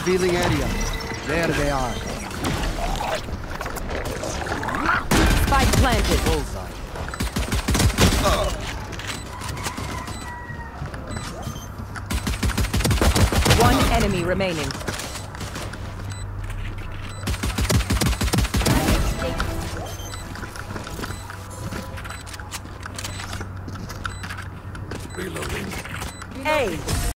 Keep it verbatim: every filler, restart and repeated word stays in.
Revealing area. There they are. Spike planted. Bullseye. One enemy remaining. Reloading. A.